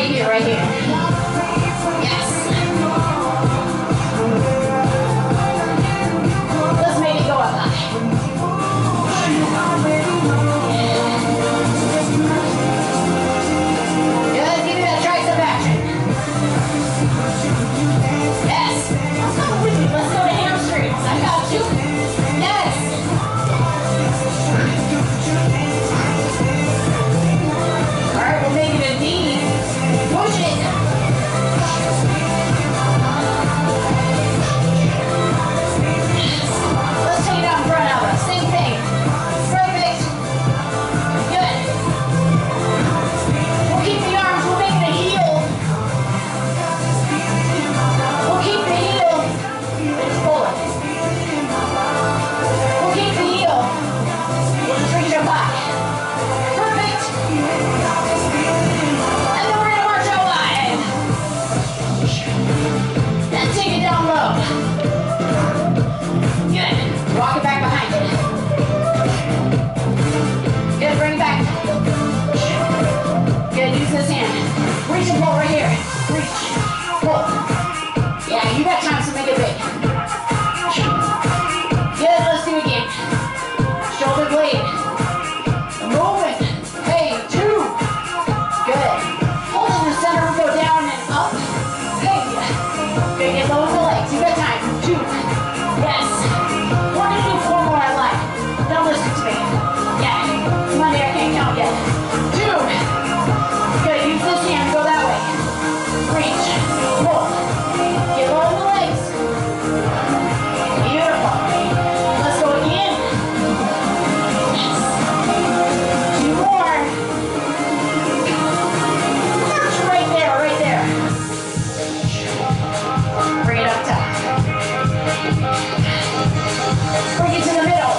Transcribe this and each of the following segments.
right here, right here. Yes. Let's make it go up high. Good, give me that tricep action. Yes. Let's go with me. Let's go to hamstrings. I got you. Yes. All right, we'll make it a knee. Push it. Let's take it out in front of us. Same thing. Perfect. Good. We'll keep the arms. We'll make it a heel. We'll keep the heel. Let's pull it. We'll keep the heel. We'll just reach up high. Perfect. And then we're going to march out wide. Then take it down low. Good. Walk it back behind it. Good. Bring it back. Good. Use this hand. Reach and pull right here. Reach. Pull. Yeah, you got time, so make it big. Good. Let's do it again. Shoulder blade. Moving. Hey, 2. Good. Hold in the center. Go down and up. Hey. Good. Get low with the legs. You got time. 2. Yes. We're going to do 4 more I like. Don't listen to me. Yeah. Monday, I can't count yet. 2. Good. Use this hand. Go that way. Reach. Pull. Get low in the legs. Beautiful. Let's go again. Yes. 2 more. March right there, right there. Bring it up top. Bring it to the middle.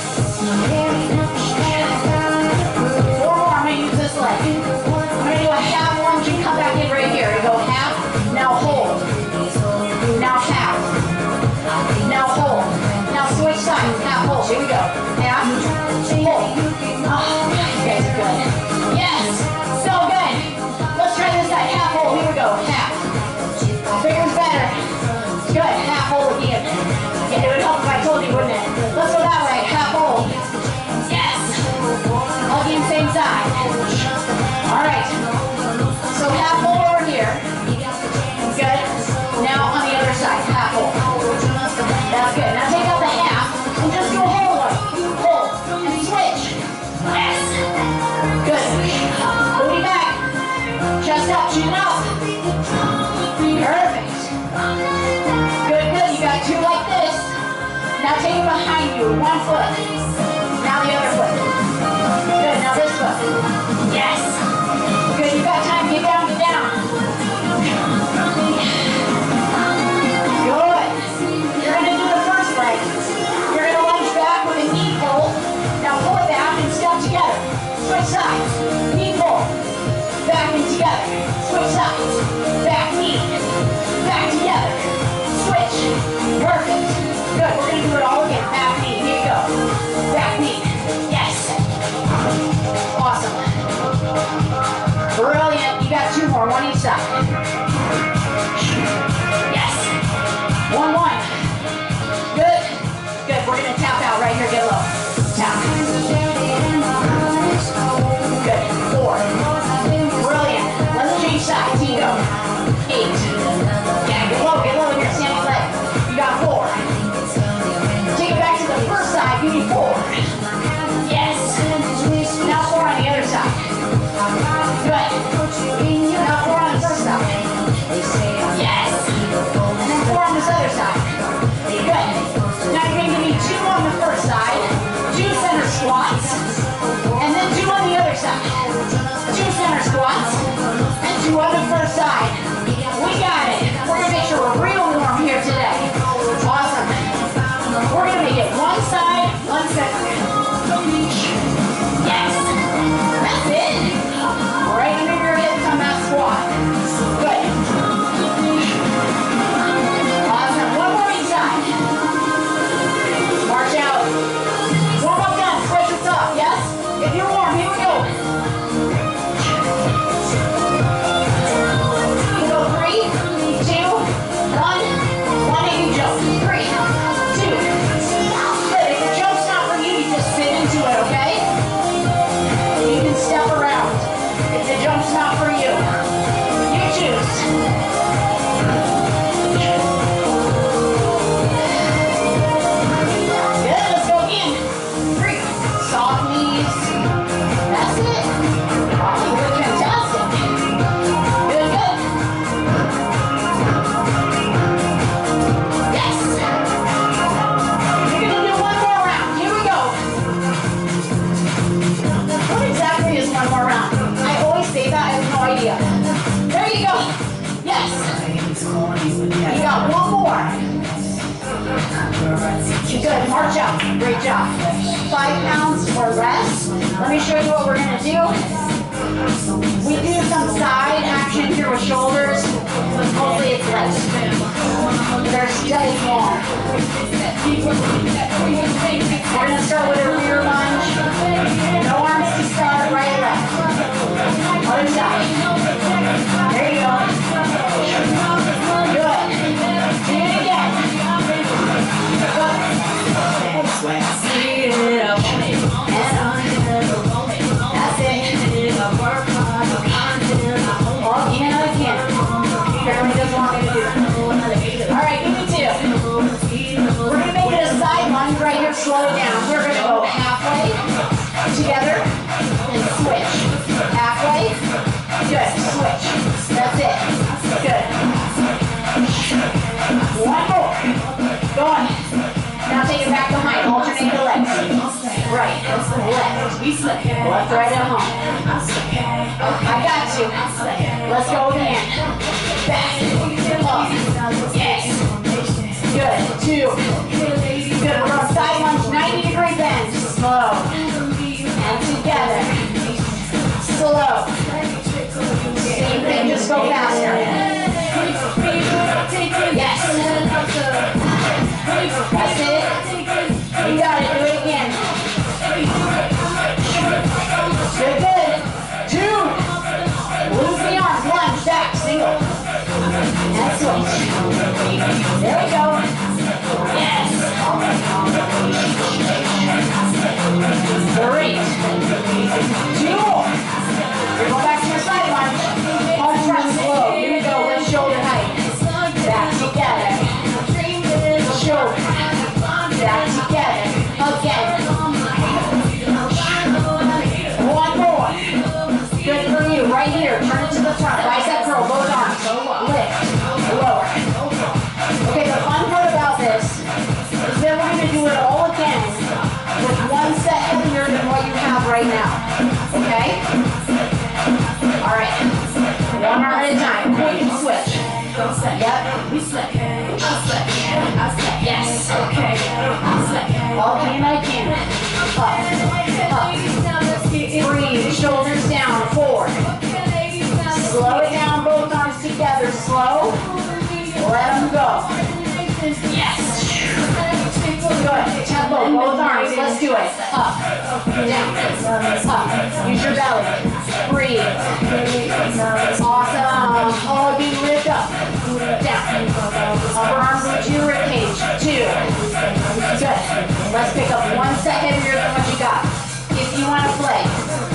4 more. I'm going to use this leg. I'm going to do a half lunge and come back in right here. You go half. Now hold. Now half. Now hold. Now switch sides. Half hold. Here we go. Half. Hold. Oh, you guys are good. Yes. So good. Let's try this side. Half hold. Here we go. Half. Bigger's better. Good. Half hold again. Yeah, it would help if I told you, wouldn't it? Let's go that way. Half hold. Yes. Again, same side. All right. So half hold over here. Good. Now on the other side. Half hold. That's good. Now take out the half and just go hold one. Hold. And switch. Yes. Good. Booty back. Chest up. Chin up. Perfect. Good, good. You got 2 like this. Now take it behind you. 1 foot. Now the other foot. Good. Now this foot. Yes. Good. You got time. Get down, get down. Good. You're going to do the first leg. You're going to lunge back with a knee pull. Now pull it back and step together. Switch sides. Knee pull. Back and together. Switch sides. Back knee. Back together. Switch. Perfect. Good. We're going to do it all again. Back knee. Here you go. Back knee. Yes. Awesome. Brilliant. You got 2 more. 1 each side. Yes. 1, 1. Good. Good. We're going to tap out right here. Get low. Tap. Good. 4. Brilliant. Let's change sides. Here you go. 8. Yeah, get low in your standing leg. You got 4. Take it back to the first side. You need 4. Yes. Now 4 on the other side. Good. Now 4 on the first side. Yes. And then 4 on this other side. Good. Now you're going to give me 2 on the first side, 2 center squats, and then 2 on the other side. 2 center squats, and 2 on the first side. We got it. We're going to make sure we're real warm here today. Awesome. We're going to make it 1 side, 1 center. Yes. That's it. Right under your hips on that squat. Good. Awesome. 1 more each side. March out. Warm up done. Stretch your top. Yes? If you're warm, here we go. Good, march up, great job. 5 pounds or less. Let me show you what we're gonna do. We do some side action here with shoulders, but mostly it's legs. They're steady long. We're gonna start with a rear lunge. No arms to start, right, left. Other side. There you go. Good. Do it again. Good. Speed it up. And on. That's it. Again. Apparently doesn't want me to do it. Alright, give me 2. We're going to make it a side lunge right here. Slow it down. We're going to go halfway together and switch. Halfway. Good. Switch. That's it. Good. One more. Go on. Now take it back behind. Alternate the legs. Right. Left. Left, right, at home. I got you. Let's go again. Back. Up. Yes. Good. 2. Good. We're going to side lunge. 90-degree bend. Slow. And together. Slow. Same thing. Just go faster. Yes. That's it. You got it. Do it again. Good, good. 2. Lose the arms. Lunge, back, single. And switch. There we go. Yes. 3. 2 more. We're going back to your side lunge. Home front slow. Here we go. Lift shoulder height. Back together. Shoulder. Back together. Again. 1 more. Good for you. Right here. Turn it to the front. Bicep curl. Both arms. Lift. Lower. Okay, the fun part about this is that we're going to do it all again with 1 set heavier than what you have right now. Okay? Alright. 1 arm at a time. Quick and switch. Yep. Yes. Okay. Okay, and again. Up. Up. Breathe. Shoulders down. 4. Slow it down. Both arms together. Slow. Let them go. Yes. Good. Tempo. Both arms. Let's do it. Up. Down. Up. Use your belly. Breathe. Awesome. Oh, you lift up. Down. Upper arm root to your rib cage. 2. Good. Let's pick up 1 set heavier than what you got. If you want to play,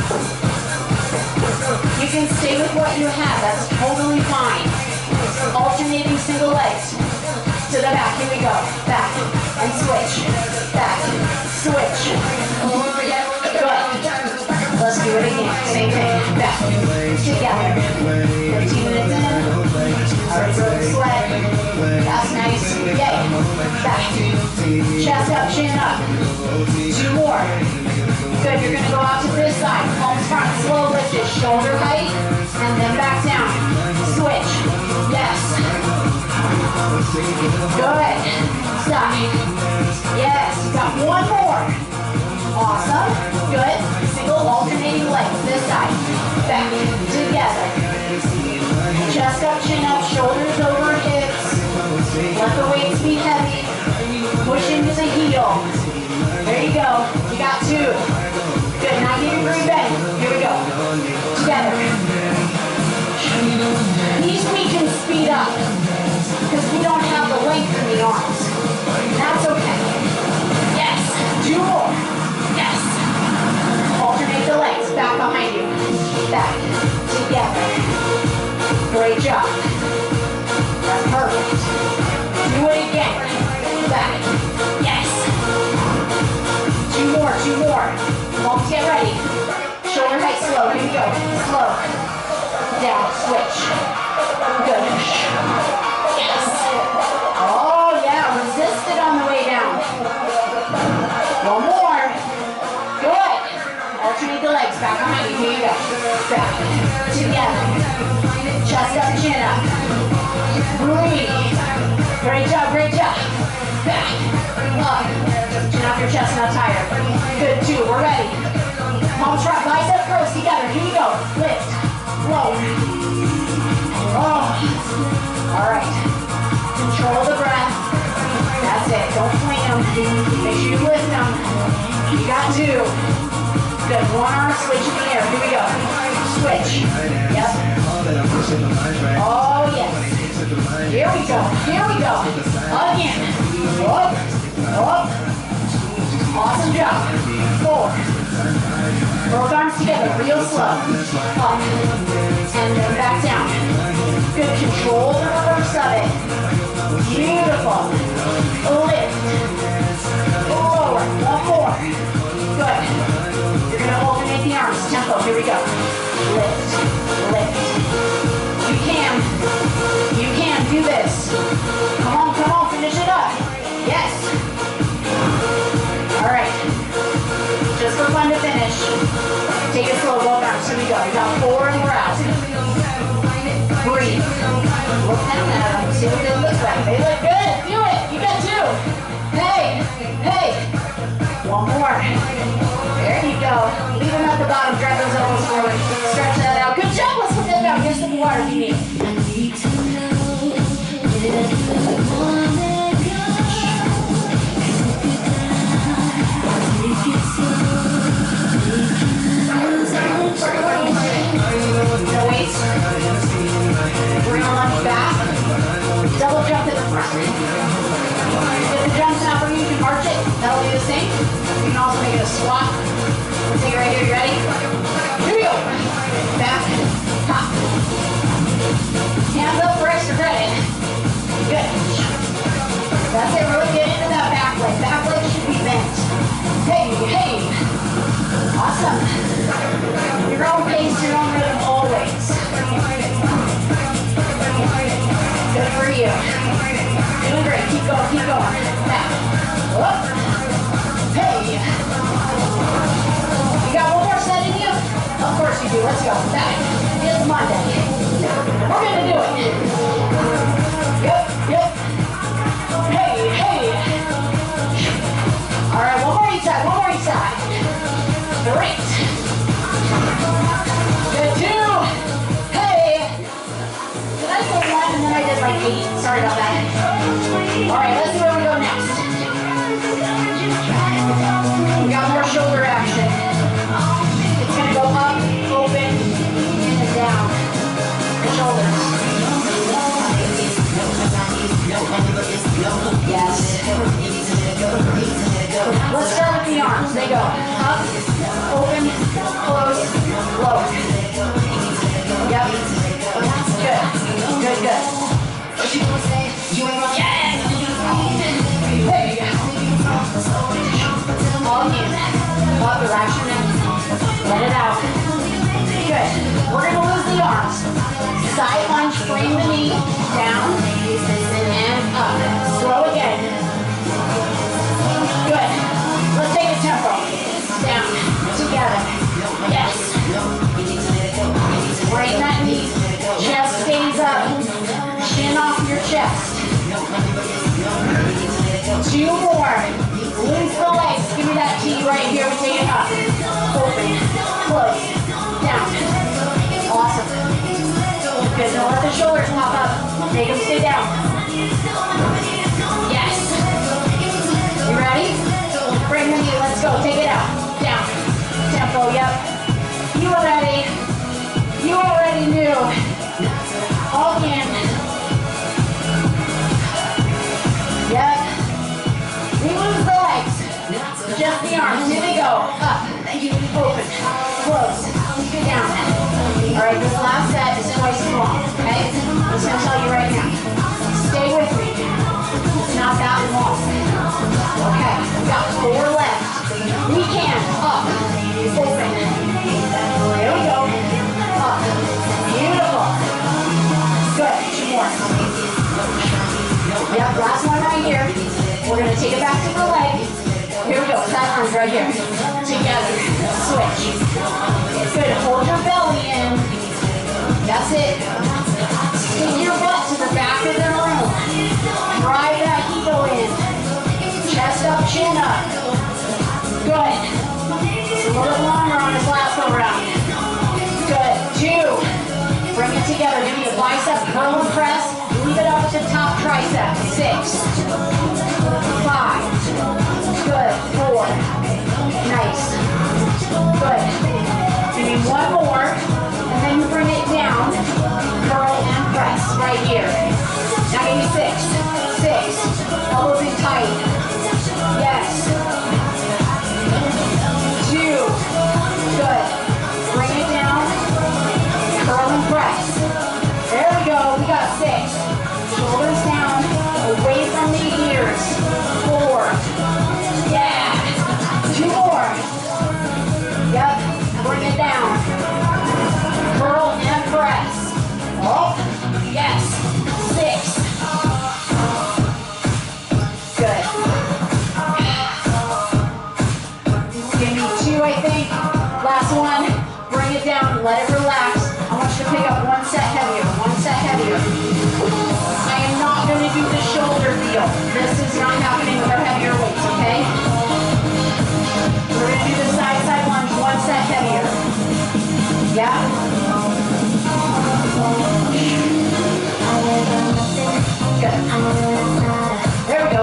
you can stay with what you have. That's totally fine. Alternating single legs. To the back. Here we go. Back. And switch. Back. Switch. Good. Let's do it again. Same thing. Back. Together. 15 minutes in. Alright, so sweat. That's nice. Yay. Back. Chest up, chin up. 2 more. Good. You're going to go out to this side. Palms front. Slow lifted. Shoulder height. And then back down. Switch. Yes. Good. Stop. Yes. Got 1 more. Awesome. Good. Single alternating legs. This side. Back. Together. Chest up, chin up, shoulders over hips. Let the weights be heavy. Push into the heel. There you go. You got 2. Good. 90-degree bend. Here we go. Together. These we can speed up because we don't have the length in the arms. That's okay. Yes. 2 more. Yes. Alternate the legs. Back behind you. Back. Together. Great job. That's perfect. Do it again. Back. Yes. 2 more. 2 more. Palms get ready. Shoulder height slow. Here we go. Slow. Down. Switch. Good. Yes. Oh yeah. Resist it on the way down. 1 more. Good. Alternate the legs. Back behind you. Here you go. Back. Together. Chest up, chin up. Breathe. Great job, great job. back, up. Chin off your chest, not tired. Good, 2, we're ready. Palms front, bicep curls together. Here we go. Lift, low. Oh. All right. Control the breath. That's it. Don't fling them. Make sure you lift them. You got 2. Good. One arm switch in the air. Here we go. Switch. Yep. Oh, yes. Here we go. Here we go. Again. Up. Up. Awesome job. 4. Both arms together. Real slow. Up. And then back down. Good. Control the reverse of it. Beautiful. Lift. Lower. 1 more. Good. You're going to alternate the arms. Tempo. Here we go. Lift. Lift. You can. You can do this. Come on, come on. Finish it up. Yes. All right. Just for fun to finish. Take it slow. Both arms. Here we go. We got 4 and we're out. Breathe. Look down at them. See what they look like. They look good. Do it. You got 2. Hey. Hey. 1 more. There you go. Leave them at the bottom. Drag those elbows forward. Stretch that out. Good job. Let's put that down. Get some water if you need. No weights. We're gonna lunge back. Double jump to the front. If the jump's not for you, you can arch it. That'll be the same. You can also make it a squat. We'll take it right here. You ready? Here we go. Back. Pop. Hands up for extra credit. Good. That's it. Really get into that back leg. Back leg should be bent. Hey, hey. Awesome. Your own pace, your own rhythm always. Good for you. Doing great. Keep going, keep going. Back. Up. Hey. You got 1 more set in you? Of course you do. Let's go. Back. It's Monday. We're going to do it. Yep, yep. Hey, hey. All right, 1 more each side. 1 more each side. Great. Good. 2. Hey. Did I say 1 and then I did like 8? Sorry about that. All right, let's see where we go next. We got more shoulder action. It's going to go up, open, and down. The shoulders. Yes. Let's start with the arms. They go up, open, close, low. Yep. Good. Good, good. Yes! Hey! All in. Up, direction in. Let it out. Good. We're going to lose the arms. Side lunge, bring the knee down and up. Slow again. Good. Let's take a tempo. Down. Together. Yes. Bring that knee. Chest stays up. Chin off your chest. 2 more. Loose the legs. Give me that T right here. We take it up. Open. Close. Down. Awesome. Good. Don't let the shoulders pop up. Make them stay down. Yes. You ready? Bring the knee. Let's go. Take it out. Down. Tempo. Yep. You are ready. You already knew. All in. Yep. We lose the legs. Just the arms. Here we go. Up. Open. Close. Down. Alright, this last set is twice as long. Okay? I'm just going to tell you right now. Stay with me. It's not that long. Okay. We've got 4 left. We can. Up. Open. There we go. Up. Beautiful. Good. 2 more. Yep, last one right here. We're going to take it back to the leg. Here we go. Side arms right here. Together. Switch. Good. Hold your belly in. That's it. Take your butt to the back of the room. Drive that heel in. little bit longer on this last go round. Good. 2. Bring it together. Give me a bicep curl and press. Leave it up at the top tricep. 6. 5. Good. 4. Nice. Good. Give me one more. And then you bring it down. Curl and press right here. Now give me 6. 6. Elbows in tight. Yes. 2. Good. Bring it down. Curl and press. There we go. We got 6. Shoulders down. Away from the ears. 4. Yeah. 2 more. Yep. Bring it down. Curl and press. Oh. Yes. 6. Good. Give me 2, I think. Last one. Bring it down. Let it relax. I want you to pick up one set heavier. One set heavier. I am not going to do the shoulder deal. This is not happening with our heavier weights, okay? We're going to do the side lunge. One set heavier. Yeah? Good. There we go.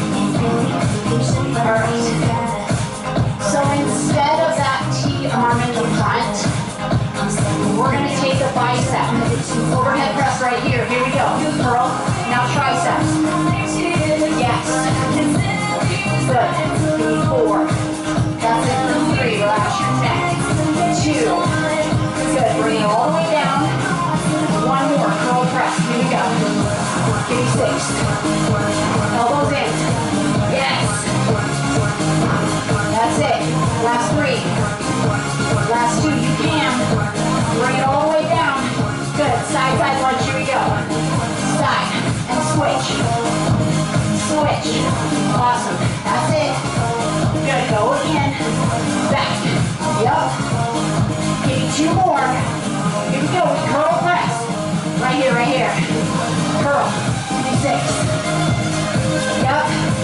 Alright. So instead of that T-arm in the front, we're going to take the bicep. Overhead press right here. Here we go. Curl. Now triceps. Yes. Good. 4. That's it for 3. Relax your neck. 2. Good. Bring it all the way down. 1 more. Curl press. Here we go. Give me 6. Elbows in. Yes. That's it. Last 3. Last 2. You can. Bring it all the way down. Good. Side lunge. Here we go. Side. And switch. Switch. Awesome. That's it. Good. Go again. Back. Yup. Give me 2 more. Here we go. Curl press. Right here, right here. Curl. Give me 6. Yup.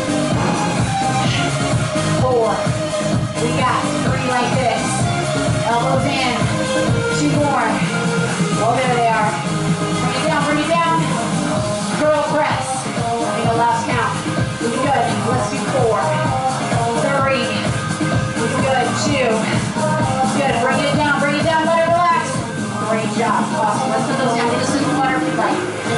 4. We got 3 like this. Elbows in. 2 more. Oh, there they are. Bring it down, bring it down. Curl press. Make a last count. Good. Let's do 4. 3. Good. 2. Good. Bring it down, let it relax. Great job. Awesome. Let's put those down. This is water if you like.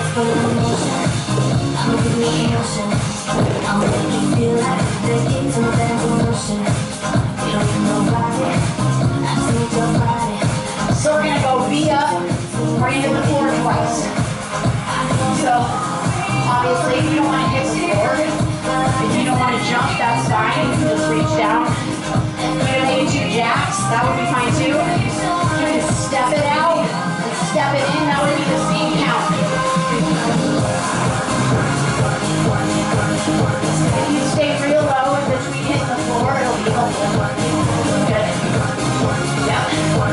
I'll make you feel like there's kids in the back of motion. You don't need nobody. I see your body. So we're going to go V up, bring it to the floor twice. So, obviously, if you don't want to hit the floor, if you don't want to jump, that's fine. You can just reach down. Maybe 2 jacks, that would be fine too. You can step it out and step it in, that would be the same count. If you stay real low in between hitting the floor, it'll be helpful. Good. Yep.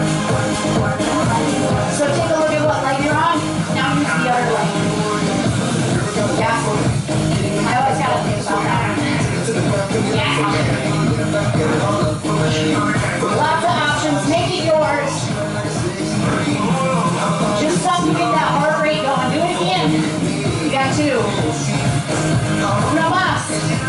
So take a look at what leg you're on. Now use the other leg. Yeah. I always gotta think about that. Yeah. Lots of options. Make it yours. Just something to get that heart rate going. Do it again. You got 2. No más.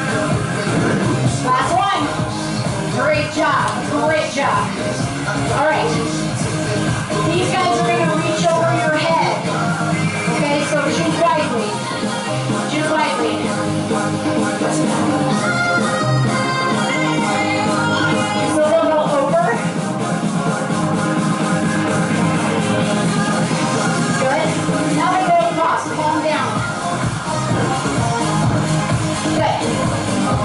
Last one. Great job. Great job. All right. These guys are going to reach over your head. Okay, so choose wisely. Choose wisely. So they'll go over. Good. Now they go across. Calm down. Good.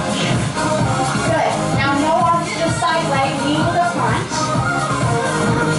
Good. Now no arms to the side leg, knee to the front.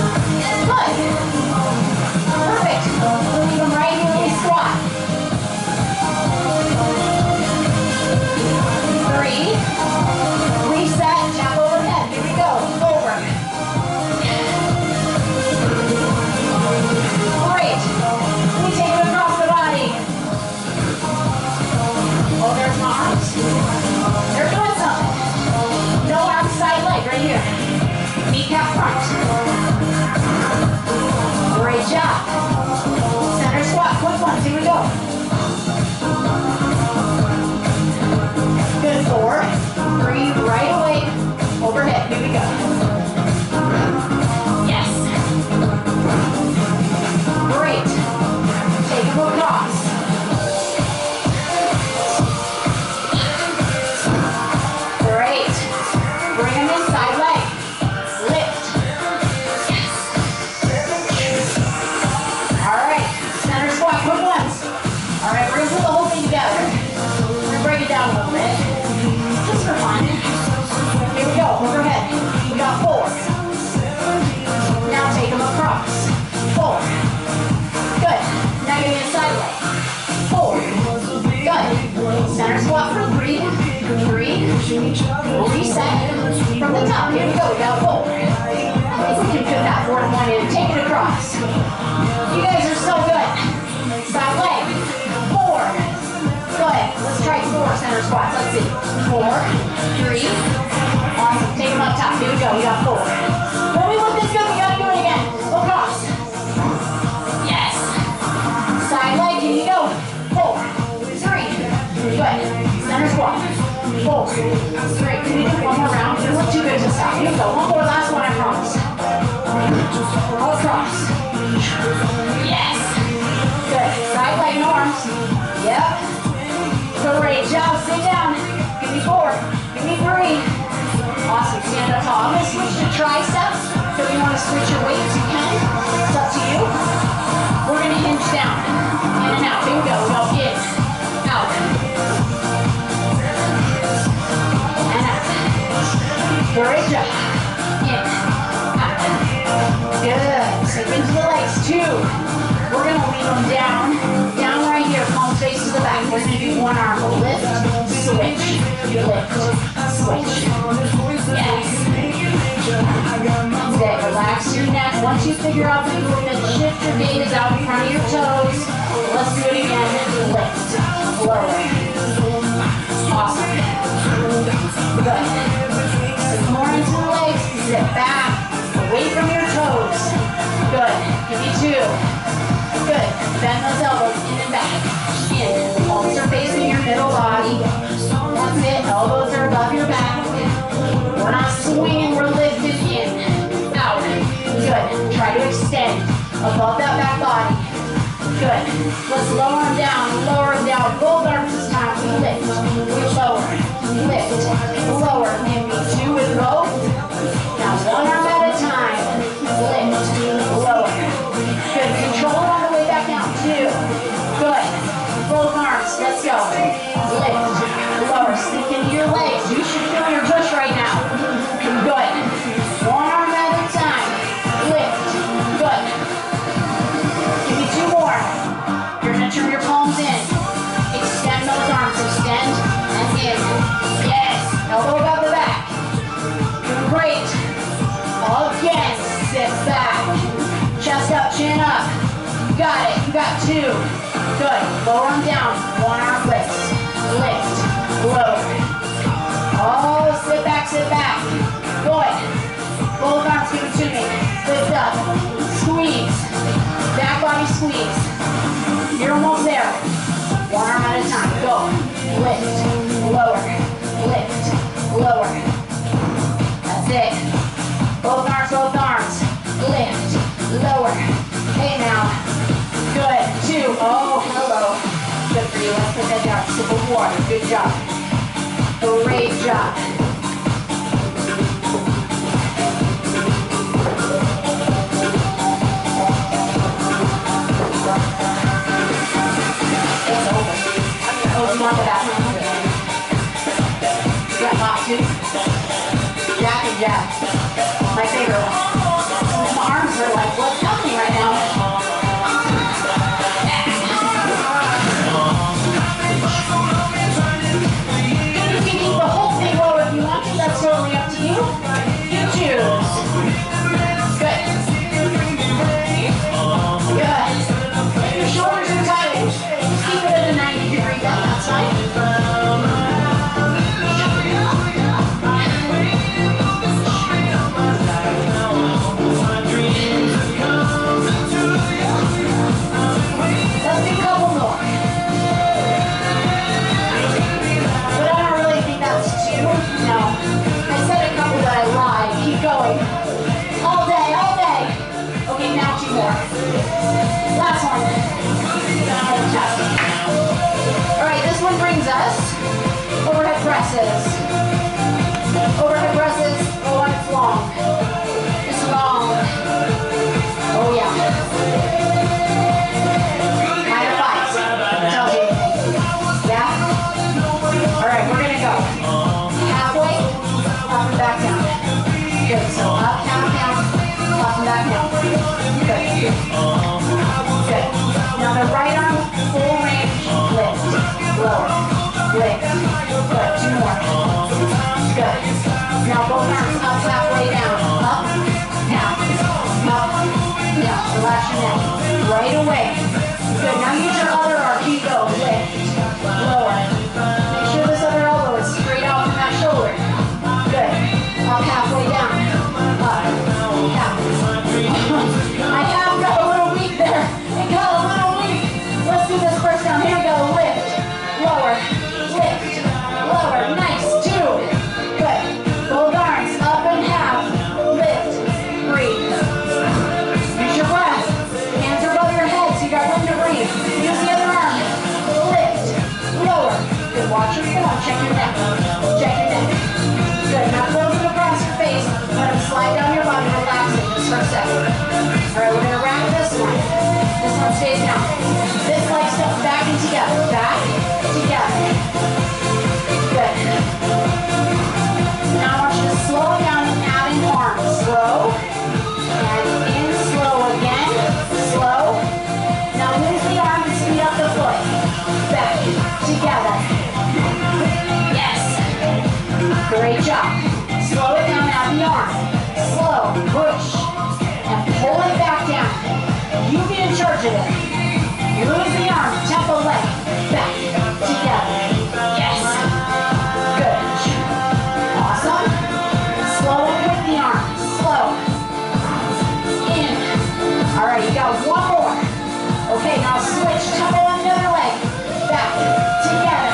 reset from the top. Here we go. We got 4. We can put that 4 and 1 in. Take it across. You guys are so good. Side leg. 4. Good. Let's try 4 center squats. Let's see. 4, 3. Awesome. Take them up top. Here we go. We got 4. When we look this good, we gotta do it again. Across. Yes. Side leg. Here you go. 4, 3. Good. Center squat. 4, 3. Can we do one more round? It doesn't look too good to stop. Here we go. One more. Last one. I promise. Across. Yes. Good. Side leg, no arms. Yep. Great job. Stay down. Give me 4. Give me 3. Awesome. Stand up tall. I'm going to switch to triceps. So if you want to switch your weights, you can. It's up to you. We're going to hinge down. In and out. Here we go. We go in. Out. And out. Great job. In. Out. Good. Sink into the legs. 2. We're going to lean them down. Down right here. Palms face to the back. We're going to do one arm. Lift. Switch. Lift. Switch. Yes. Good. Relax your neck. Once you figure out the movement, shift your gaze out in front of your toes. Let's do it again. Lift. Lower. Awesome. Good. Sit more into the legs. Sit back. Away from your toes. Good. Give me 2. Good. Bend those elbows in and back. In. Palms are facing your middle body. That's it. Elbows are above your back. We're not swinging. We're lifted in. Out. Good. Try to extend above that back body. Good. Let's lower them down. Lower them down. Both arms this time. We lift. We lower. Lift. Lower. Give me 2 with both. Now one arm at a time. Lift. Lower. Good. Control it on the way back down. 2. Good. Both arms. Let's go. Lift. Lower. Sink into your legs. You should feel your push right now. Good. One arm at a time. Lift. Good. Give me 2 more. You're going to turn your palms in. Extend those arms. Extend and in. Yes. Elbow above the back. Doing great. Again. Sit back. Chest up, chin up. You got it. You got 2. Good. Lower them down. One arm lift. Lift. Lower. Oh, sit back, sit back. Good. Both arms give it to me. Lift up. Squeeze. Back body squeeze. You're almost there. One arm at a time. Go. Lift. Lower. Lift. Lower. That's it. Both arms, both arms. Lift. Lower. Hey now. Good. 2. Oh, hello. Good for you. Let's put that down. Sip of water. Good job. Great job. It's over. Oh, you want the bathroom? You got hot too? Jack and Jack. My favorite one. My arms are like, what's happening right now? That's totally up to you. You choose. Good. Good. If your shoulders are tight, just keep it at a 90-degree bend. That's fine. Let's do a couple more. But I don't really think that's 2. No. I said a couple, but I lied. Keep going. All day, all day. Okay, now 2 more. Last one. All right, this one brings us overhead presses. Overhead presses. Oh, and it's long. It's long. Oh, yeah. Higher fives. Tells you anything. Yeah? All right, we're going to go. Halfway. Up and back down. Good. So up, down, down. Up and back down. Good. Good. Now the right arm, full range. Lift. Lower. Lift. Good. 2 more. Good. right away. Good, now use your other arm. Here you go, lift, lower. Make sure this other elbow is straight out from that shoulder. Good, up halfway down, up, half. I have got a little weak there. It got a little weak. Let's do this first down. Here we go, lift, lower, nice, 2. Good, both arms, up and half, lift, breathe. Use your breath. Hands are above your head so you got room to breathe. Use the other arm. Lift. Lower. Good. Watch your form. Check your neck. Check your neck. Good. Now close it across your face. Let them slide down your body. Relax it just for a second. Alright, we're going to wrap this one. This one stays down. This leg steps back and together. Back, together. Good. Now I want you to slow it down and add in arms. Slow. And in, slow again, slow. Now use the arm to speed up the foot. Back, together. Yes. Great job. Slow it down, add the arm. Slow, push, and pull it back down. You be in charge of it. Lose the arm, tempo leg. Back, together. Yes. Good. Awesome. Slow it with the arm. Slow. In. All right, you got one more. Okay, now switch, tempo on the other leg. Back, together,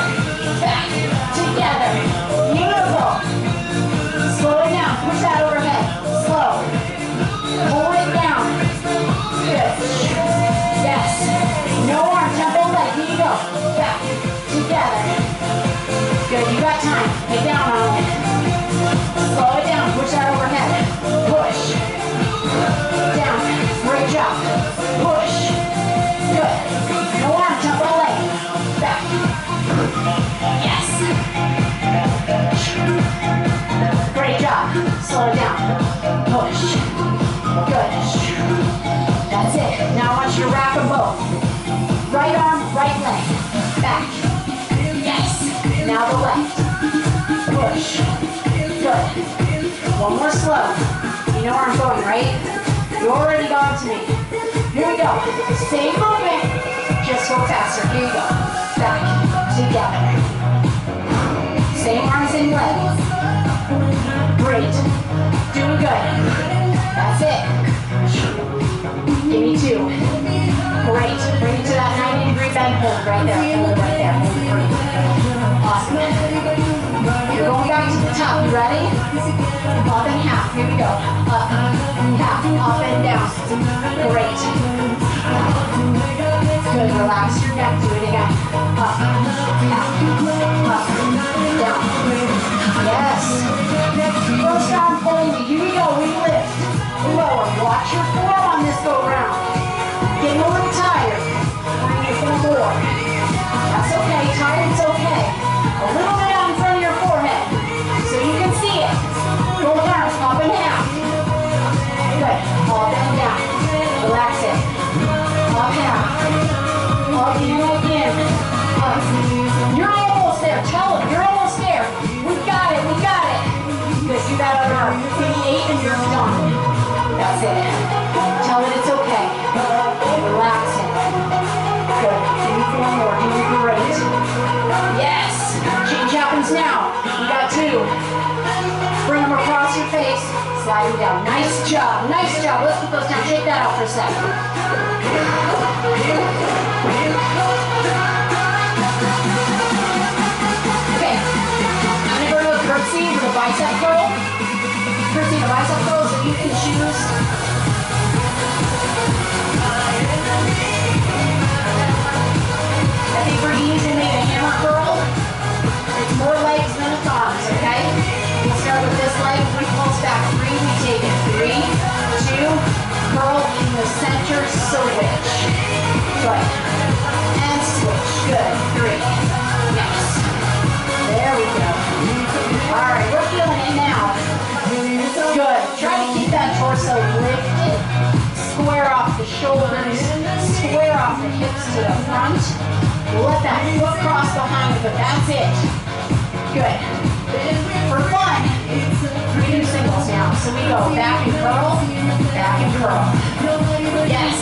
beautiful. Slow it down, push that overhead, slow. Pull it down, good. Yes, no arm, tempo leg, here you go. Back, together. Good, you got time, get down on it. Slow it down, push that overhead, push. Down, great job, push. Good. No arm, tempo leg. Back. Yes. Great job. Slow it down. Push. Good. That's it. Now I want you to wrap them both. Right arm, right leg. Back. Yes. Now the left. Push. Good. One more slow. You know where I'm going, right? You already got it to me. Here we go. Same movement. Just go faster. Here you go. Back. Together. Same arms and legs. Great. Doing good. That's it. Give me 2. Great. Bring it to that 90-degree bend. Hold right there. Hold it right there. Hold it. Breathe. Awesome. You're going back to the top. You ready? Up and half. Here we go. Up. Half. Up and down. Great. Good. Relax your neck. Do it again. Up. Half. Up. Down. Yes. First arm only. Here we go. We lift. Lower. Watch your form on this go round. Getting a little tired. Bring it for more. That's okay. Tired's okay. A little bit out in front of your forehead so you can see it. Both arms up and half. Good. Up and down. Relax it. Up half. Up you again. Up. You're almost there. Tell them you're almost there. We got it. We got it. Good. Do that other arm. Give me 8 and you're done. That's it. Tell it it's okay. Relax it. Good. Give me 4 more. Doing great. Yes. Change happens now. You got 2. Bring them across your face. Slide them down. Nice job. Nice job. Let's put those down. Shake that out for a second. Okay. I'm going to go to a curtsy with a bicep curl. Curtsy and a bicep curl so you can choose. I think for ease we'll make a hammer curl. It's more legs than it's arms, okay? We start with this leg, 3 pulls back, 3, we take it, 3, 2, curl in the center, switch. Good. And switch. Good. 3. Yes. There we go. Alright, we're feeling it now. Good. Try to keep that torso lifted. Square off the shoulders. Square off the hips to the front. Let that foot cross behind you, but that's it. Good. For fun, one. We do singles now. So we go back and curl, back and curl. Yes.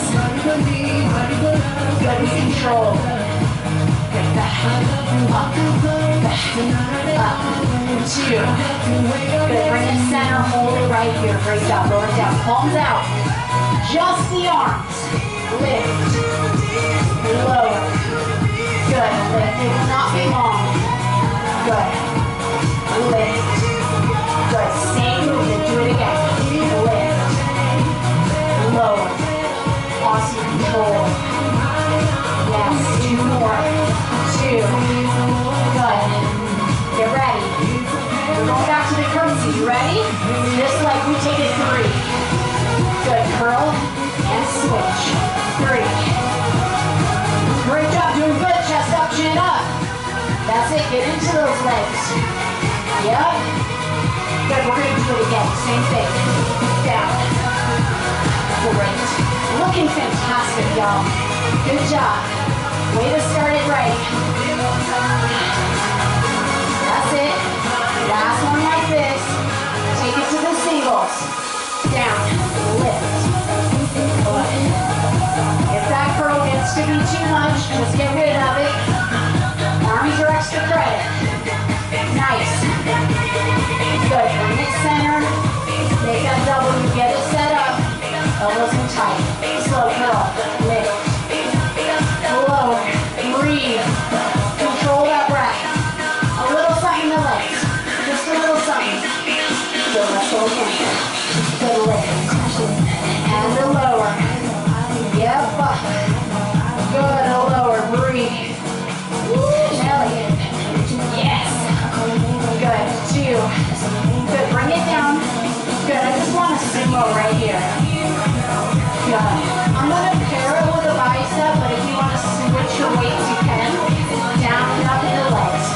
Good, we control. Good, back, up, back, up, two. Good, bring it center, hold it right here. Great job, lower it down, palms out. Just the arms. Lift, lower. Good, lift, it will not be long. Good, lift. Good, same movement, do it again. Lift, lower. Awesome, control. Yes, two more. Two. Good. Get ready. We're going back to the curtsy. You ready? Just like we take it three. Good. Curl and switch. Three. Great job. Doing good. Chest up, chin up. That's it. Get into those legs. Yep. Good. We're going to do it again. Same thing. Down. Great. Looking fantastic, y'all. Good job. Way to start it right. That's it. Last one like this. Take it to the singles. Down. Lift. Good. If that curl gets to be too much, just get rid of it. Arms are extra credit. Nice. Good. Bring it center. Make that double. You get it set up. Elbows in tight. Slow curl. Lift. Lower. Breathe. Control that breath. A little something in the legs. Just a little something. Good. Let's go again. Good lift. And the lower. Yep. Good. A lower. Breathe. Nelly. Yes. Good. Two. Good. Bring it down. Good. I just want a sumo right here. Good. I'm going to pair it with a bicep, but if you want to switch your weights, you can. Down and up in the legs.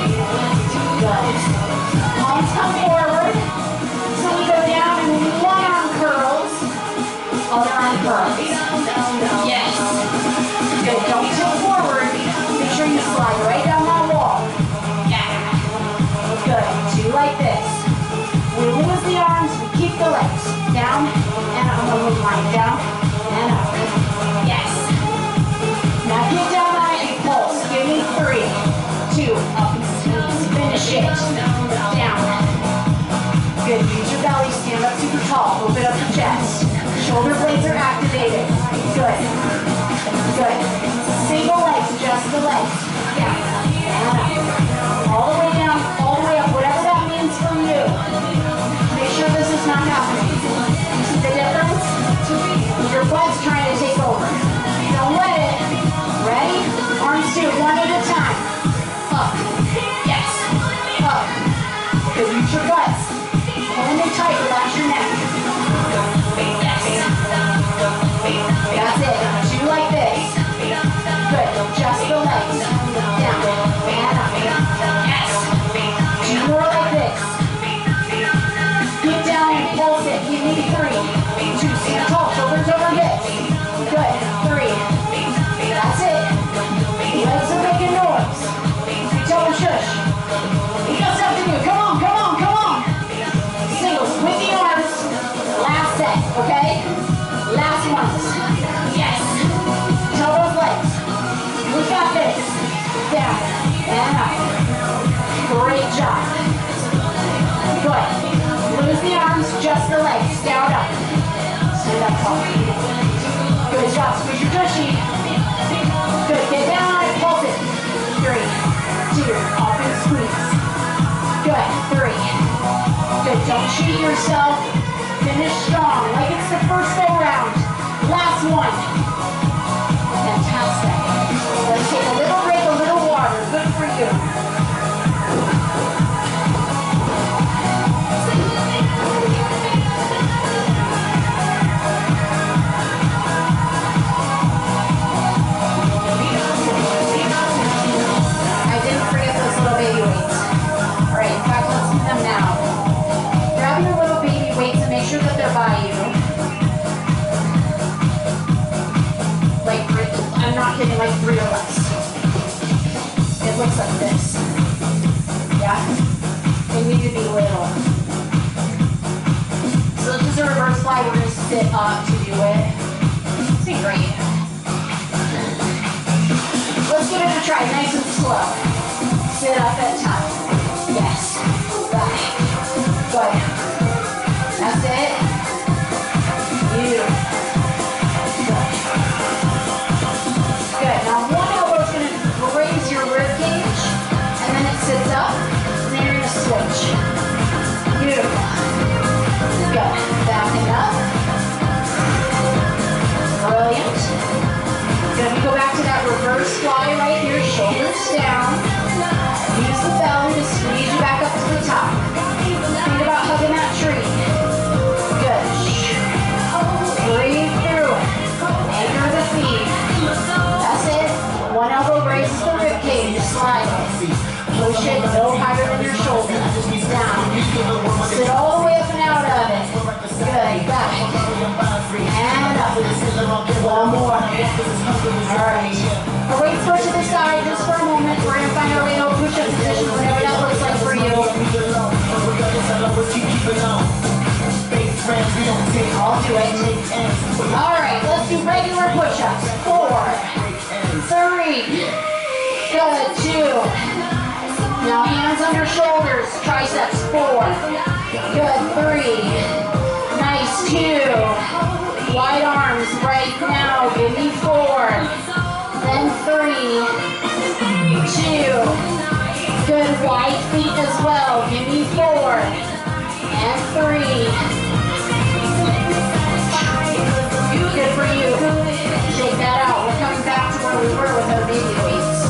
Good. Palms come forward. So we go down and one arm curls, other arm curls. Yes. Good. Don't tilt forward. Make sure you slide right down that wall. Yeah. Good. Two like this. We lose the arms, we keep the legs. Down and up. Move line down and up. Yes. Now get down on it and pulse. Give me three. Two. Up and squeeze. Finish it. Down. Good. Use your belly. Stand up super tall. Open up your chest. Shoulder blades are activated. Good. Good. Single legs. Just the legs. Down and up. All the way down. All the way up. Whatever that means for you. Make sure this is not happening. See the difference? Your butt's trying to take over. Don't let it. Ready? Arms two, one at a time. Up. Yes. Up. Good. Use your butts. Pulling it tight. Relax your neck. Yes. That's it. Two like this. Good. Just the legs. Down and up. Yes. Two more like this. Get down and pulse it. Give me three. Two. Stand tall. Shoulders over hips. Good. Three. That's it. Legs are making noise. Tell them shush. We got something new. Come on, come on, come on. Singles with the arms. Last set, okay? Last ones. Yes. Tell those legs. We got this. Down and up. Great job. Good. Lose the arms, just the legs. Down up. Stand up tall. Good job. Squeeze your tushy. Good. Get down on it. Pulse it. Three. Two. Up and squeeze. Good. Three. Good. Don't cheat yourself. Finish strong. Like it's the first go round. Last one. Fantastic. Let's take a little break, a little water. Good for you. Getting like three or less. It looks like this. Yeah? They need to be little. So this is a reverse fly. We're going to sit up to do it. It's great. Let's give it a try, nice and slow. Sit up at top. Yes. Back. Good. That's it. Beautiful. Good. Now one elbow is going to raise your rib cage, and then it sits up, and then you're going to switch. Beautiful. Good. Backing up. Brilliant. Good. We go back to that reverse fly right here, shoulders down. Use the belly to squeeze you back up to the top. Think about hugging that tree. Good. Breathe through it. Anchor the feet. That's it. One elbow raises the rib cage. Slide it. Push it no higher than your shoulder. Down. Sit all the way up and out of it. Good. Back. And up. One more. Alright. Away foot to the side just for a moment. We're going to find our way to a push-up position, whatever that looks like for you. I'll do it. Alright, let's do regular push-ups. 4, 3, good, 2. Now hands under shoulders, triceps, 4, good, 3, nice, 2. Wide arms right now, give me 4, then 3, 2. Good, wide feet as well, give me 4, and 3. Good for you. Shake that out. We're coming back to where we were with our baby weights.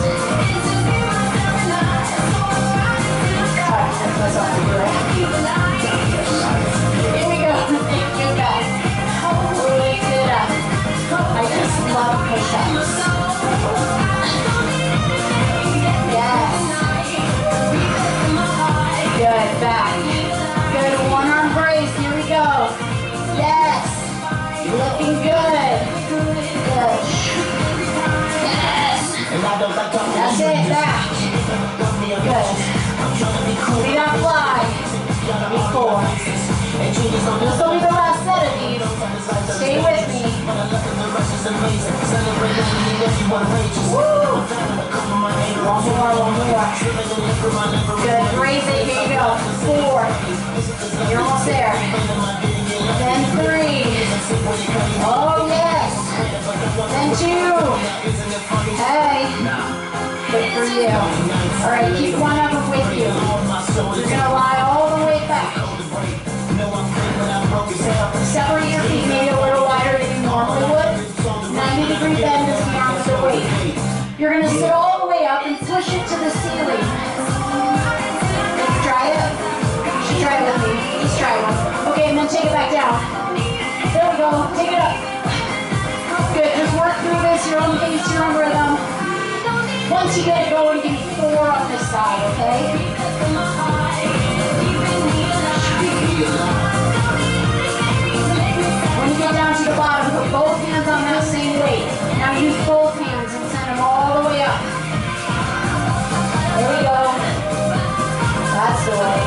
Alright, that's all we do it. Here we go. Good back. Lift it up. I just love push-ups. Yes. Good, back. Good, one arm brace. Here we go. Yes. Looking good. Good. Yes. That's it. Back. Good. We got fly. 4. This will be the last set of these. Stay with me. Woo. One more. Good. Raise it. Here you go. 4. You're almost there. Then 3. Oh, yes. Then 2. Hey. Good for you. All right, keep one of them with you. You're going to lie all the way back. Separate your feet maybe a little wider than you normally would. 90-degree bend as the arms are weight. You're going to sit all the way up and push it to the ceiling. Try it. You should try it with me. Just try one. Okay, and then take it back down. There we go. Take it up. Good. Just work through this, your own pace, your own rhythm. Once you get it going, give me 4 on this side, okay? When you get down to the bottom, put both hands on that same weight. Now use both hands and send them all the way up. There we go. That's the way.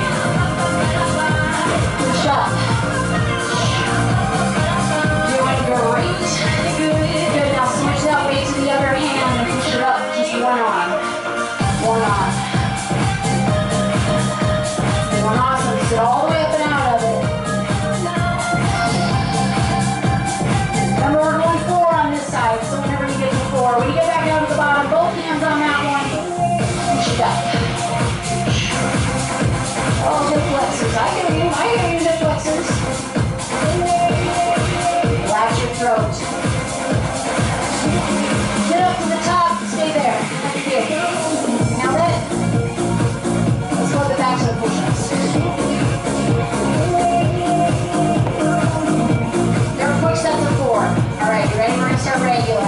Push up. Doing great. Good. Now switch that weight to the other hand and push it up. Just one arm. One arm. Doing awesome. Sit all the way up and out of it. Remember, we're going 4 on this side, so whenever you get to 4, when you get back down to the bottom, both hands on that one. Push it up. Oh, hip flexors. I hear you, hip flexors. Relax your throat. Get up to the top, stay there. Good. Now let's go back to the push-ups. There are quick sets of 4. Alright, you ready? We're going to start regular.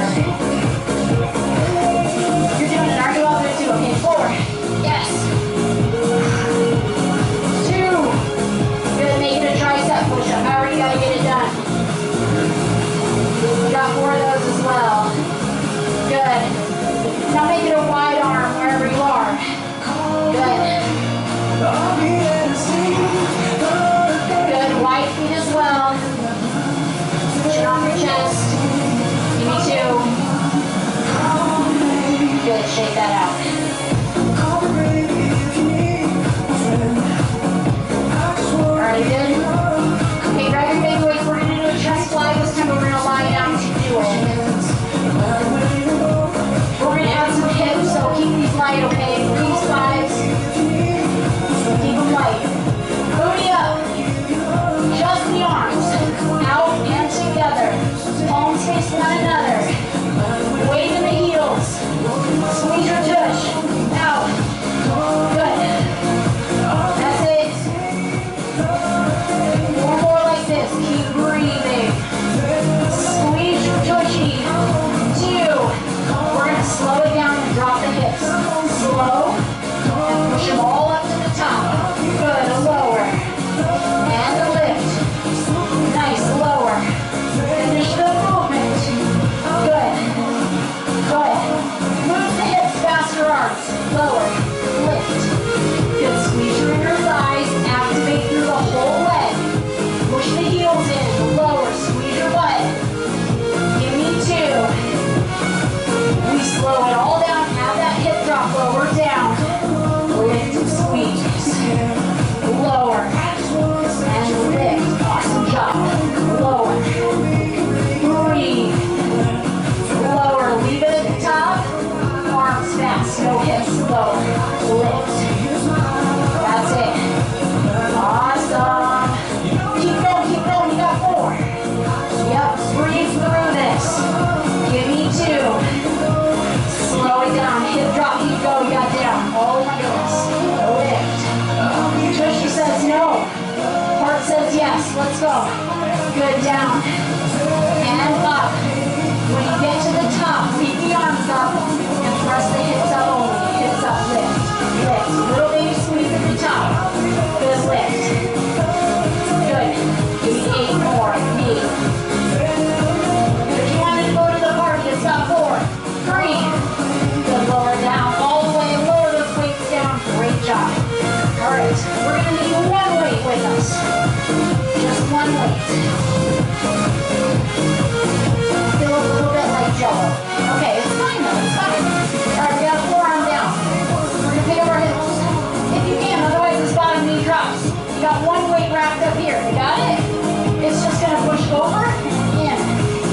You're doing it. Aren't you all good too? Okay, 4. Yes. 2. Good. Make it a tricep push-up. However you got to get it done. We got 4 of those as well. Good. Now make it a wide arm wherever you are. Good. one another. Weight in the heels. Squeeze your tush. Out. Good. That's it. One more like this. Keep breathing. Squeeze your tushy. 2. We're going to slow it down and drop the hips. Slow. And push them all up to the top. Good. Lower. And a lift. Nice. Lower. Finish the movement. Good. Good. Move the hips, faster arms. Lower. Lift. Good. Squeeze your inner thighs. Activate through the whole leg. Push the heels in. Lower. Squeeze your butt. Give me 2. We slow it all down. Have that hip drop. Lower down. Lift. Squeeze. Lower. And lift. Awesome job. Lower. Breathe. Lower. Leave it at the top. Arms fast. No hips. Lower. Lift. That's it. Awesome. Keep going. Keep going. You got 4. Yep. Breathe through this. Give me 2. Slow it down. Hip drop. Keep going. You got down. Oh my goodness. Lift. Tushy says no. Heart says yes. Let's go. Good. Down. And up. When you get to the top, leave the arms up and press the hips up only. Hips up. Lift. Lift. Little baby squeeze at the top. Good. Lift. Good. Give me 8 more. 8. If you wanted to go to the party, it's got 4. 3. Good. Lower down. All the way. Lower those weights down. Great job. All right. We're going to need 1 weight with us. Just 1 weight. Feel a little bit like Jello. Okay, it's fine though. It's fine. All right, we got a forearm down. We're going to pick up our hips. If you can, otherwise this bottom knee drops. You got 1 weight wrapped up here. You got it? It's just going to push over and in.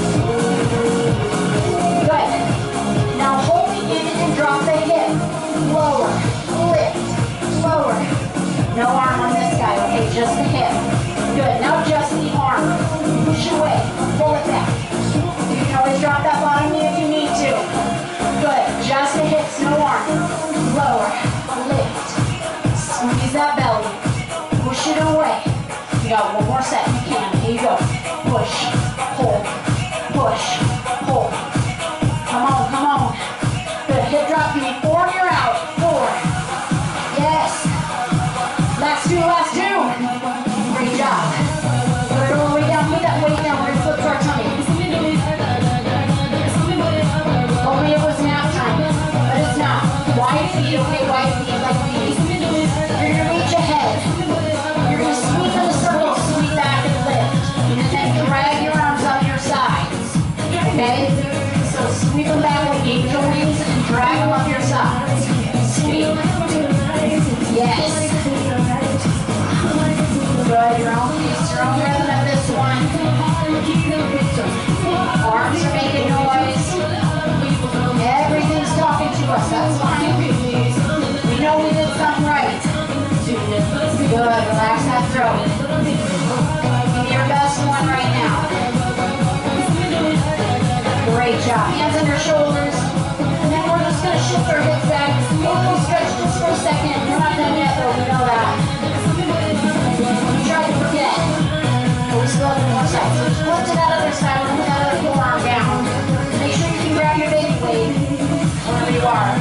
Good. Now hold it in and drop the hip. Lower. Lift. Lower. No arm on this guy, okay? Just the hip. Good. Now just the arm. Push away. Pull it back. You can always drop that bottom knee if you need to. Good. Just the hips, no arm. Lower. Lift. Squeeze that belly. Push it away. You got 1 more set. You can. Here you go. Push. Hold. Push. Hold. Come on. Come on. Good. Hip drop. Give me 4 and you're out. 4. Yes. Last 2. Last 2. Great job. Good. All the way down. Put that weight down. We're going to flip to our tummy. Only it was nap time, but it's not. Wide feet, okay, wide feet, like these. You're going to reach ahead. You're going to sweep in the circle, sweep back and lift. And then drag your arms up your sides. Okay? So sweep them back like angel wings and drag them up your sides. Sweep. Yes. Good, your own pace, your own rhythm at this one. Arms are making noise. Everything's talking to us, that's fine. We know we did something right. Good, relax that throat. Give me your best one right now. Great job. Hands under shoulders. And then we're just going to shift our hips back. We'll stretch just for a second. We're not done yet though, we know that. We tried to forget. But we still have 1 more side. So just flip to that other side. We're going to put that other forearm down. Make sure you can grab your baby blade wherever you are.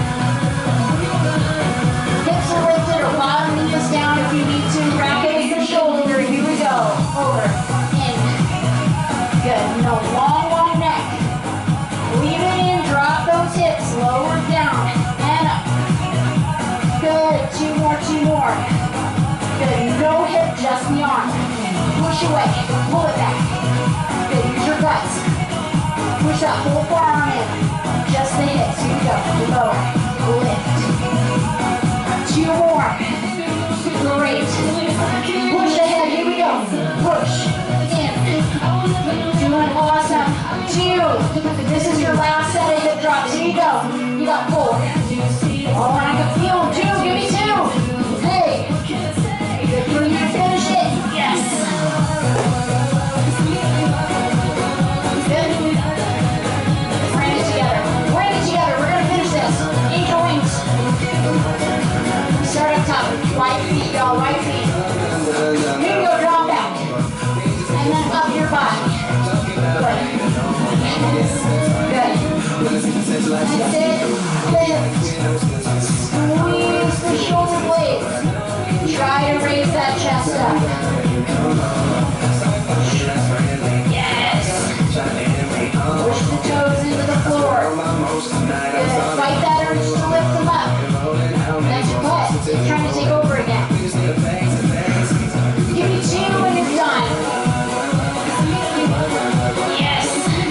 Hips are lifted or bottom knee is down if you need to. Wrap it with your shoulder. Here we go. Over. In. Good. No, long neck. Leave it in. Drop those hips. Lower down. And up. Good. 2 more. 2 more. Good. No hip, just the arm. Push away. Pull it back. Good. Use your guts. Push that whole forearm in. Just the hips. Here we go. Lower. Lift. 2 more. Great. Push ahead. Here we go. Push. In. Doing awesome. 2. This is your last set of hip drops. Here you go. You got 4. Oh, I can feel 2. Give me 2. Hey. Good for you. Finish it. Yes. Good. That's it. Lift. Squeeze the shoulder blades. Try to raise that chest up. Yes. Push the toes into the floor. Good. Fight that urge to lift them up. That's your butt. It's trying to take over again. Give me 2 when you're done. Yes.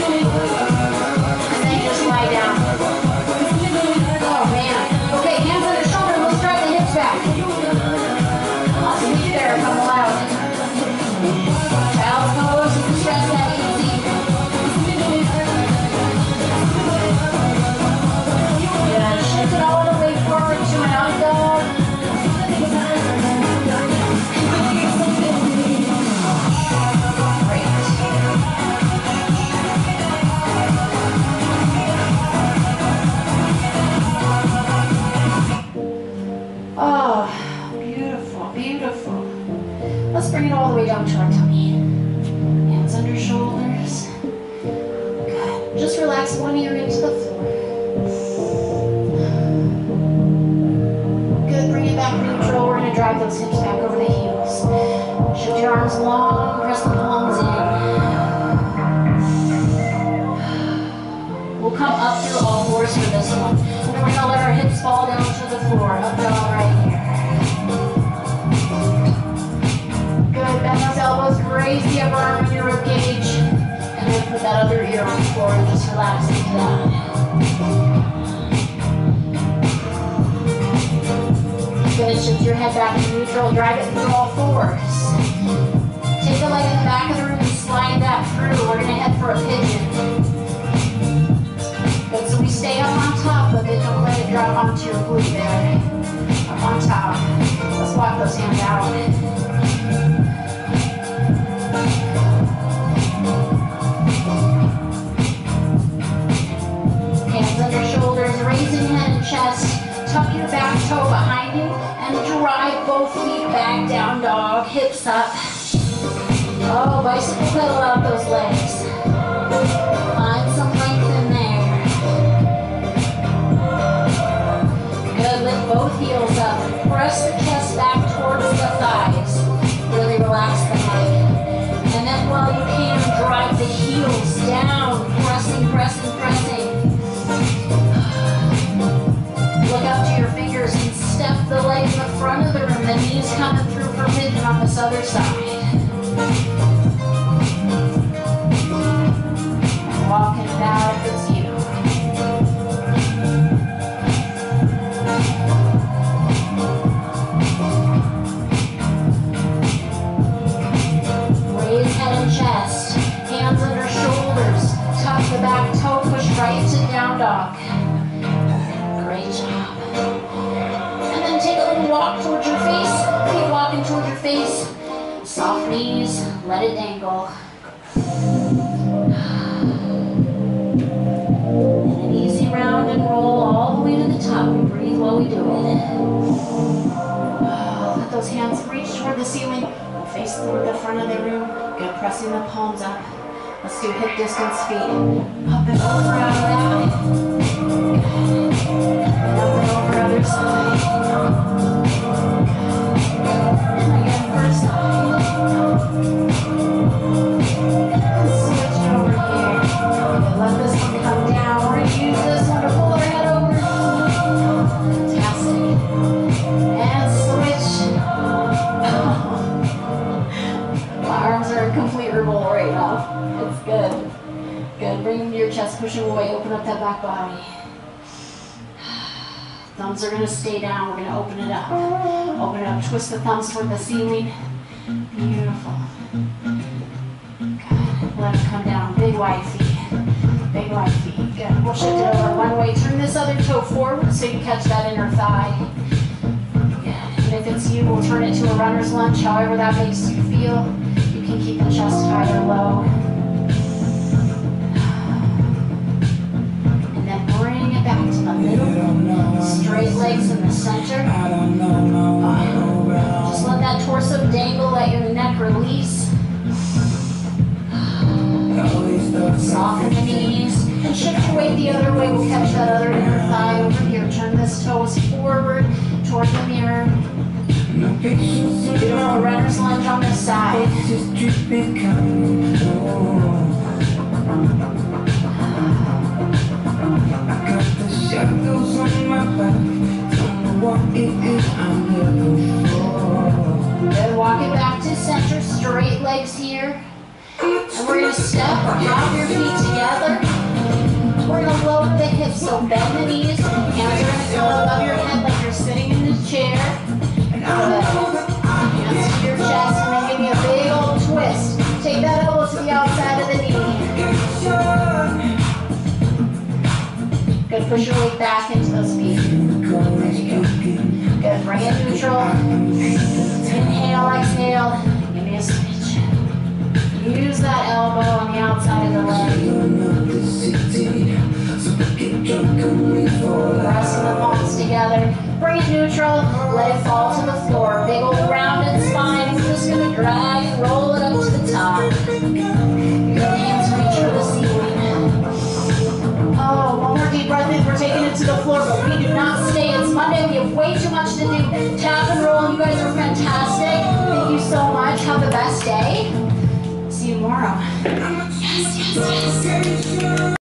And then just lie down. Oh man. Okay, hands on your shoulder. Let's drive the hips back. I'll sleep there if I'm allowed. Child's pose. You can stretch that easy. Yeah, shift it all the way forward to an up dog. Oh, beautiful, beautiful. Let's bring it all the way down to our tummy. Hands under shoulders. Good. Just relax one ear into the floor. Good. Bring it back neutral. We're going to drive those hips back over the heels. Shift your arms long. Press the palms in. We'll come up through all fours for this one. And then we're going to let our hips fall down to the floor. Up dog right here. Good. Bend those elbows. Raise the upper arm on your rib cage. And then put that other ear on the floor and just relax into that. Good. Shift your head back to neutral. Drive it through all fours. Take the leg in the back of the room and slide that through. We're going to head for a pigeon. Good, so we stay up on top of it, don't let it drop onto your glute there. Up on top. Let's walk those hands out. Hands under shoulders, raising head and chest. Tuck your back toe behind you and drive both feet back down dog, hips up. Oh, bicycle pedal out those legs. Find some length in there. Good, lift both heels up. Press the chest back towards the thighs. Really relax the neck. And then while you can, drive the heels down. Pressing, pressing, pressing. Look up to your fingers and step the leg in the front of the room. The knees coming through for pigeon on this other side. Walking it out if it's you. Raise head and chest. Hands under shoulders. Tuck the back toe. Push right to down dog. Great job. And then take a little walk towards your face. Keep walking towards your face. Soft knees. Let it dangle. Round and roll all the way to the top. We breathe while we do it. Let those hands reach toward the ceiling. Face toward the front of the room. Good, pressing the palms up. Let's do hip distance feet. Up and over out of that. And up and over other side. And again, first side. And switch over here. Good, let this one come down. We're going to use this one to pull our head over. Fantastic. And switch. My arms are in complete revolt right now. It's good. Good. Bring your chest pushing away. Open up that back body. Thumbs are going to stay down. We're going to open it up. Open it up. Twist the thumbs toward the ceiling. Beautiful. Good. Let it come down. Big wide feet. Big wide feet. Good. We'll shift it over one way. Turn this other toe forward so you catch that inner thigh. Good. And if it's you, we'll turn it to a runner's lunge. However that makes you feel. You can keep the chest high or low. And then bring it back to the middle. Straight legs in the center. Just let that torso dangle. Let your neck release. Soften the knees. and shift your weight the other way. We'll catch that other inner thigh over here. Turn this toes forward toward the mirror. Do a runner's lunge on this side. Good, walk it back to center, straight legs here. And we're going to step or drop your feet together. We're going to lower the hips, so bend the knees. Hands are going to go above your head like you're sitting in the chair. Good. Hands to your chest and then give me a big old twist. Take that elbow to the outside of the knee. Good, push your weight back into those feet. There you go. Good, bring it neutral. Inhale, exhale. Give me a switch. Use that elbow on the outside of the leg. Pressing the palms together. Bring it neutral. Let it fall to the floor. Big old rounded spine. We're just going to drag and roll it up to the top. Good, hands reach for the ceiling. Oh, one more deep breath in. We're taking it to the floor, but we do not stay. It's Monday. We have way too much to do. Tap and roll. You guys are fantastic. Thank you so much. Have the best day. See you tomorrow. Yes, yes, yes.